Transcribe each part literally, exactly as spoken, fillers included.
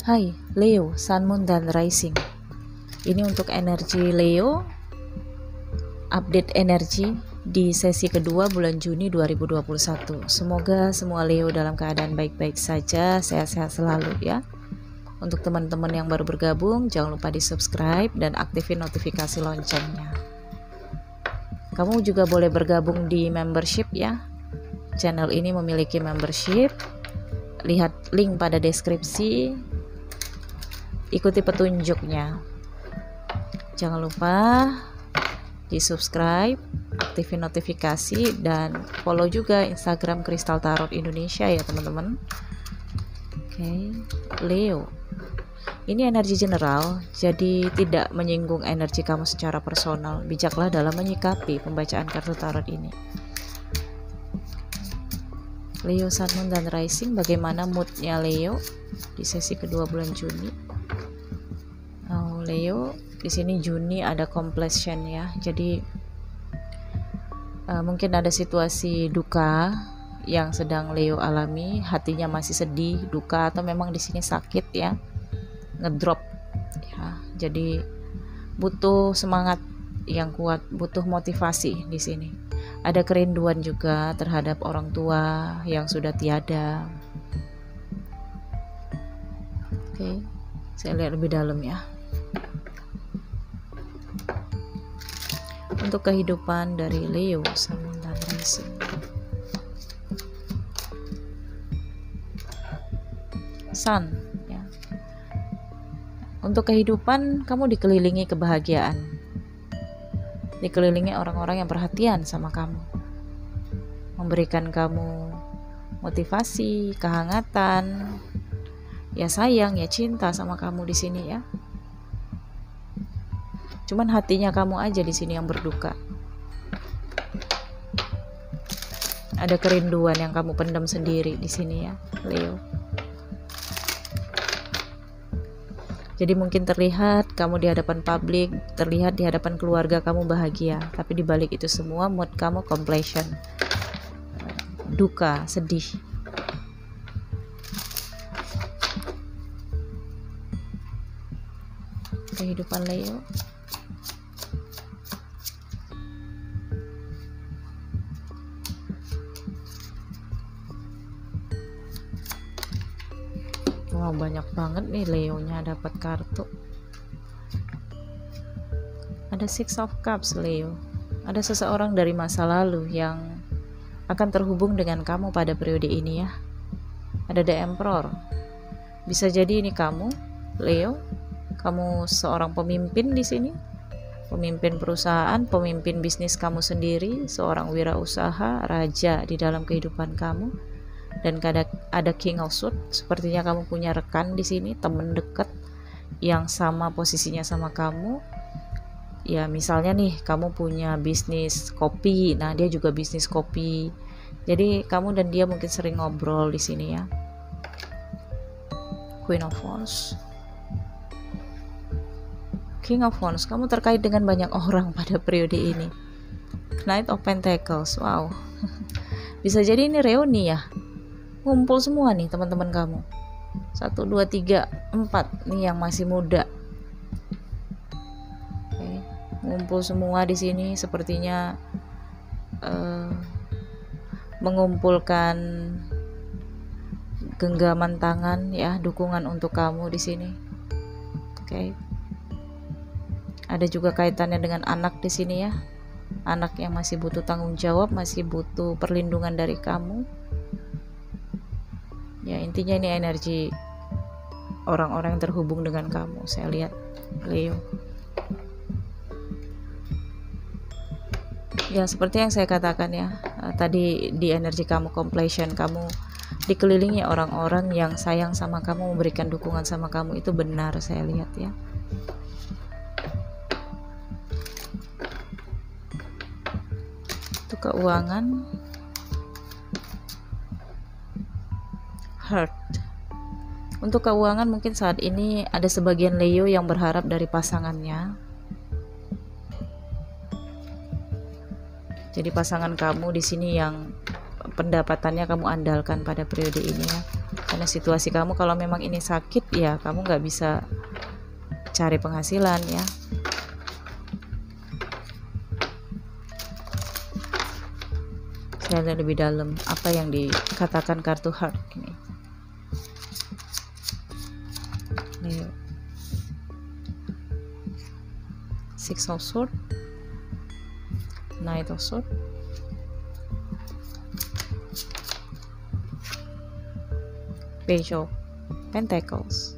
Hai Leo, Sun, Moon, dan Rising. Ini untuk energi Leo, update energi di sesi kedua bulan Juni dua ribu dua puluh satu. Semoga semua Leo dalam keadaan baik-baik saja, sehat-sehat selalu ya. Untuk teman-teman yang baru bergabung, jangan lupa di subscribe dan aktifin notifikasi loncengnya. Kamu juga boleh bergabung di membership ya. Channel ini memiliki membership. Lihat link pada deskripsi. Ikuti petunjuknya. Jangan lupa di subscribe, aktifin notifikasi, dan follow juga Instagram Kristal Tarot Indonesia ya teman-teman. Oke, Leo. Ini energi general, jadi tidak menyinggung energi kamu secara personal. Bijaklah dalam menyikapi pembacaan kartu tarot ini. Leo, Sun, Moon, dan Rising, bagaimana moodnya Leo di sesi kedua bulan Juni? Oh, Leo, di sini Juni ada completion ya. Jadi uh, mungkin ada situasi duka yang sedang Leo alami, hatinya masih sedih, duka, atau memang di sini sakit ya. Ngedrop ya, jadi butuh semangat yang kuat, butuh motivasi di sini. Ada kerinduan juga terhadap orang tua yang sudah tiada. Oke, saya lihat lebih dalam ya. Untuk kehidupan dari Leo, Sun, Moon, dan Rising. Sun. Untuk kehidupan, kamu dikelilingi kebahagiaan, dikelilingi orang-orang yang perhatian sama kamu, memberikan kamu motivasi, kehangatan, ya sayang, ya cinta sama kamu di sini ya. Cuman hatinya kamu aja di sini yang berduka. Ada kerinduan yang kamu pendam sendiri di sini ya, Leo. Jadi mungkin terlihat kamu di hadapan publik, terlihat di hadapan keluarga kamu bahagia, tapi di balik itu semua mood kamu completion, duka, sedih. Kehidupan Leo. Wow, banyak banget nih Leo-nya dapat kartu. Ada Six of Cups Leo. Ada seseorang dari masa lalu yang akan terhubung dengan kamu pada periode ini ya. Ada The Emperor. Bisa jadi ini kamu, Leo. Kamu seorang pemimpin di sini. Pemimpin perusahaan, pemimpin bisnis kamu sendiri, seorang wirausaha, raja di dalam kehidupan kamu. Dan ada, ada King of Swords, sepertinya kamu punya rekan di sini, teman dekat yang sama posisinya sama kamu. Ya misalnya nih, kamu punya bisnis kopi, nah dia juga bisnis kopi. Jadi kamu dan dia mungkin sering ngobrol di sini ya. Queen of Wands, King of Wands, kamu terkait dengan banyak orang pada periode ini. Knight of Pentacles, wow. Bisa jadi ini reuni ya. Ngumpul semua nih teman-teman kamu. Satu, dua, tiga, empat nih yang masih muda. Oke, ngumpul semua di sini sepertinya uh, mengumpulkan genggaman tangan ya, dukungan untuk kamu di sini. Oke. Ada juga kaitannya dengan anak di sini ya. Anak yang masih butuh tanggung jawab, masih butuh perlindungan dari kamu. Ya intinya ini energi orang-orang yang terhubung dengan kamu, saya lihat Leo. Ya seperti yang saya katakan ya, tadi di energi kamu completion, kamu dikelilingi orang-orang yang sayang sama kamu, memberikan dukungan sama kamu, itu benar saya lihat ya. Untuk keuangan, Heart. Untuk keuangan mungkin saat ini ada sebagian Leo yang berharap dari pasangannya. Jadi pasangan kamu di sini yang pendapatannya kamu andalkan pada periode ini ya. Karena situasi kamu kalau memang ini sakit, ya kamu nggak bisa cari penghasilan ya. Saya lihat lebih dalam apa yang dikatakan kartu heart ini. Nih, Six of Swords, Knight of Swords, Page of Pentacles,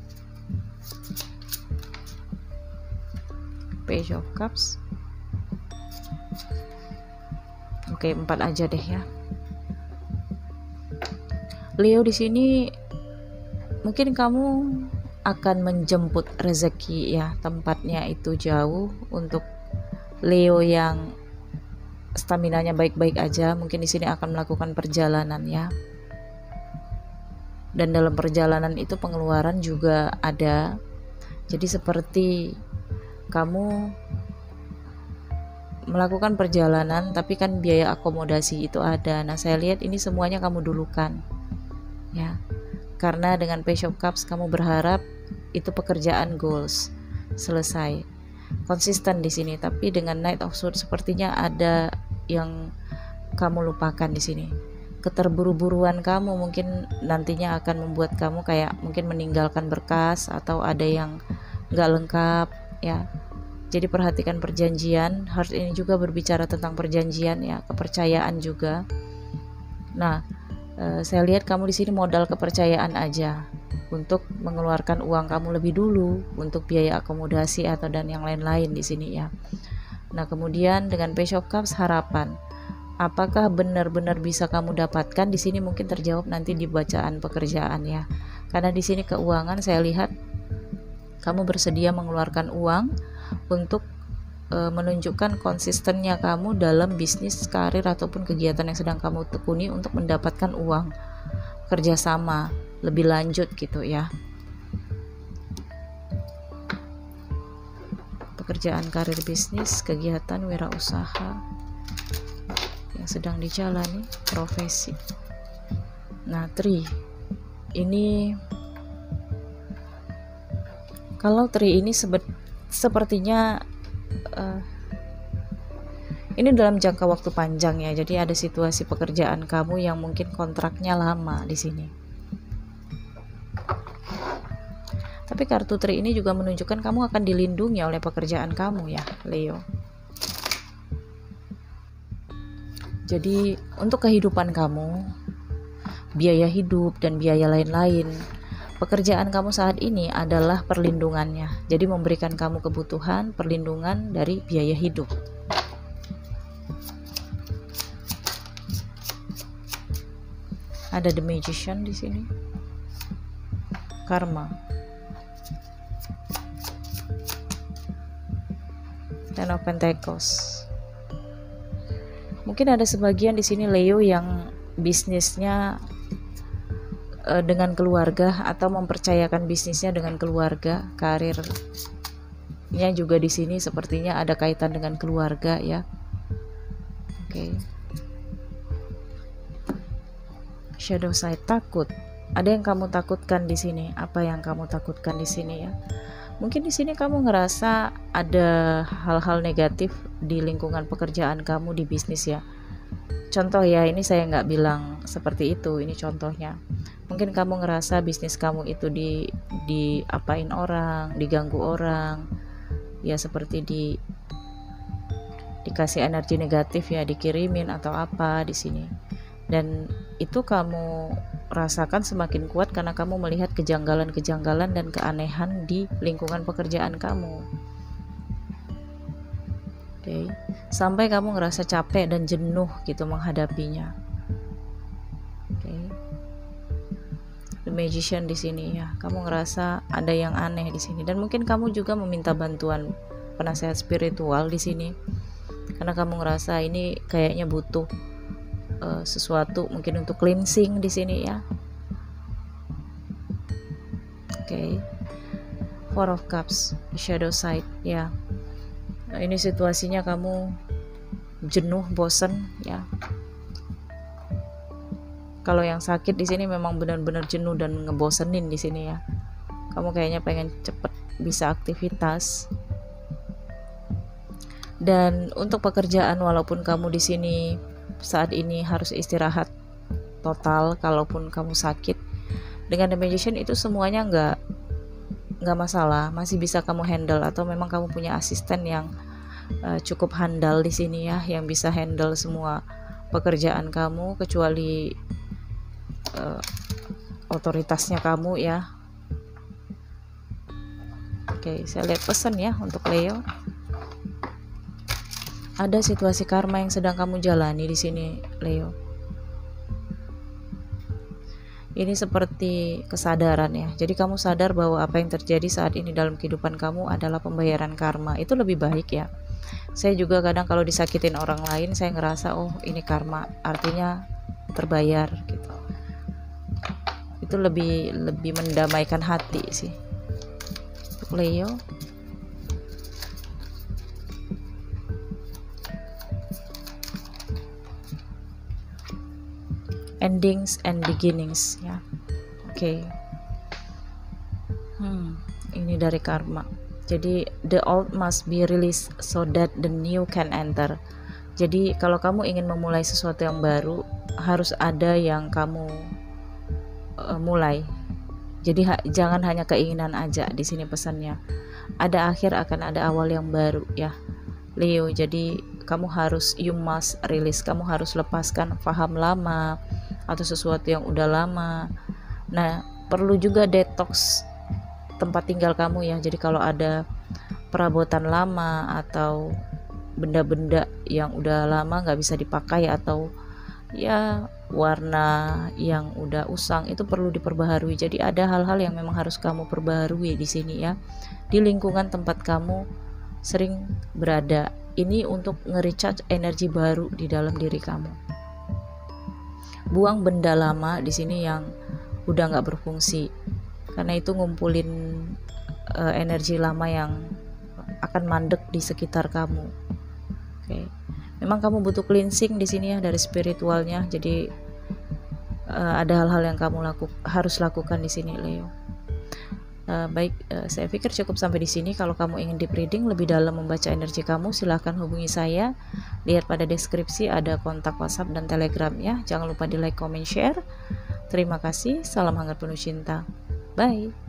Page of Cups. Oke, empat aja deh ya. Leo, di sini mungkin kamu akan menjemput rezeki ya. Tempatnya itu jauh. Untuk Leo yang staminanya baik-baik aja, mungkin di sini akan melakukan perjalanan ya. Dan dalam perjalanan itu pengeluaran juga ada. Jadi seperti kamu melakukan perjalanan tapi kan biaya akomodasi itu ada. Nah, saya lihat ini semuanya kamu dulukan ya. Karena dengan Page of Cups kamu berharap itu pekerjaan goals selesai. Konsisten di sini, tapi dengan Knight of Swords sepertinya ada yang kamu lupakan di sini. Keterburu-buruan kamu mungkin nantinya akan membuat kamu kayak mungkin meninggalkan berkas atau ada yang nggak lengkap ya. Jadi perhatikan perjanjian. Heart ini juga berbicara tentang perjanjian ya, kepercayaan juga. Nah, eh, saya lihat kamu di sini modal kepercayaan aja untuk mengeluarkan uang kamu lebih dulu untuk biaya akomodasi atau dan yang lain-lain di sini ya. Nah, kemudian dengan Page of Cups harapan. Apakah benar-benar bisa kamu dapatkan? Di sini mungkin terjawab nanti di bacaan pekerjaan ya. Karena di sini keuangan saya lihat kamu bersedia mengeluarkan uang untuk e, menunjukkan konsistennya kamu dalam bisnis, karir ataupun kegiatan yang sedang kamu tekuni untuk mendapatkan uang kerjasama lebih lanjut gitu ya. Pekerjaan, karir, bisnis, kegiatan, wirausaha yang sedang dijalani, profesi. Nah, tri ini kalau tri ini sebet, sepertinya uh, ini dalam jangka waktu panjang ya. Jadi ada situasi pekerjaan kamu yang mungkin kontraknya lama di sini. Tapi kartu tri ini juga menunjukkan kamu akan dilindungi oleh pekerjaan kamu ya, Leo. Jadi untuk kehidupan kamu, biaya hidup dan biaya lain-lain, pekerjaan kamu saat ini adalah perlindungannya. Jadi memberikan kamu kebutuhan, perlindungan dari biaya hidup. Ada The Magician di sini. Karma. Ten of Pentacles. Mungkin ada sebagian di sini Leo yang bisnisnya uh, dengan keluarga atau mempercayakan bisnisnya dengan keluarga, karirnya juga di sini sepertinya ada kaitan dengan keluarga ya. Oke. Okay. Shadow side, takut. Ada yang kamu takutkan di sini. Apa yang kamu takutkan di sini ya? Mungkin di sini kamu ngerasa ada hal-hal negatif di lingkungan pekerjaan kamu di bisnis ya. Contoh ya, ini saya nggak bilang seperti itu, ini contohnya. Mungkin kamu ngerasa bisnis kamu itu di diapain orang, diganggu orang, ya seperti di dikasih energi negatif ya, dikirimin atau apa di sini. Dan itu kamu rasakan semakin kuat karena kamu melihat kejanggalan-kejanggalan dan keanehan di lingkungan pekerjaan kamu. Oke, okay. Sampai kamu ngerasa capek dan jenuh gitu menghadapinya. Oke, okay. The Magician di sini ya, kamu ngerasa ada yang aneh di sini dan mungkin kamu juga meminta bantuan penasehat spiritual di sini karena kamu ngerasa ini kayaknya butuh sesuatu mungkin untuk cleansing di sini ya. Oke, okay. Four of Cups, shadow side ya. Nah, ini situasinya kamu jenuh, bosen ya. Kalau yang sakit di sini memang benar-benar jenuh dan ngebosenin di sini ya. Kamu kayaknya pengen cepet bisa aktivitas. Dan untuk pekerjaan, walaupun kamu di sini saat ini harus istirahat total, kalaupun kamu sakit, dengan The Magician itu semuanya nggak nggak masalah, masih bisa kamu handle. Atau memang kamu punya asisten yang uh, cukup handal di sini ya, yang bisa handle semua pekerjaan kamu, kecuali uh, otoritasnya kamu ya. Oke, saya lihat pesan ya untuk Leo. Ada situasi karma yang sedang kamu jalani di sini, Leo. Ini seperti kesadaran ya. Jadi kamu sadar bahwa apa yang terjadi saat ini dalam kehidupan kamu adalah pembayaran karma. Itu lebih baik ya. Saya juga kadang kalau disakitin orang lain, saya ngerasa oh ini karma, artinya terbayar gitu. Itu lebih lebih mendamaikan hati sih. Untuk Leo. Endings and beginnings ya. Oke. Okay. Hmm, ini dari karma. Jadi the old must be released so that the new can enter. Jadi kalau kamu ingin memulai sesuatu yang baru, harus ada yang kamu uh, mulai. Jadi ha jangan hanya keinginan aja di sini pesannya. Ada akhir akan ada awal yang baru ya, Leo. Jadi kamu harus, you must release, kamu harus lepaskan paham lama atau sesuatu yang udah lama. Nah, perlu juga detox tempat tinggal kamu ya. Jadi kalau ada perabotan lama atau benda-benda yang udah lama nggak bisa dipakai, atau ya warna yang udah usang, itu perlu diperbaharui. Jadi ada hal-hal yang memang harus kamu perbaharui di sini ya, di lingkungan tempat kamu sering berada. Ini untuk nge-recharge energi baru di dalam diri kamu. Buang benda lama di sini yang udah nggak berfungsi, karena itu ngumpulin uh, energi lama yang akan mandek di sekitar kamu. Oke, okay. Memang kamu butuh cleansing di sini ya dari spiritualnya. Jadi uh, ada hal-hal yang kamu laku harus lakukan di sini, Leo. Uh, baik, uh, saya pikir cukup sampai di sini. Kalau kamu ingin deep reading lebih dalam membaca energi kamu, silahkan hubungi saya. Lihat pada deskripsi ada kontak WhatsApp dan Telegram ya. Jangan lupa di like, comment, share. Terima kasih. Salam hangat penuh cinta. Bye.